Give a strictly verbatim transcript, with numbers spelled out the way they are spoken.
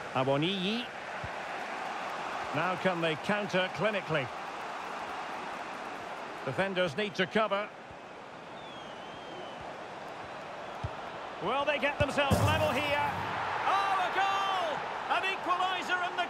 Awoniyi. Now can they counter clinically? Defenders need to cover. Will they get themselves level here? Oh, a goal! An equaliser, and the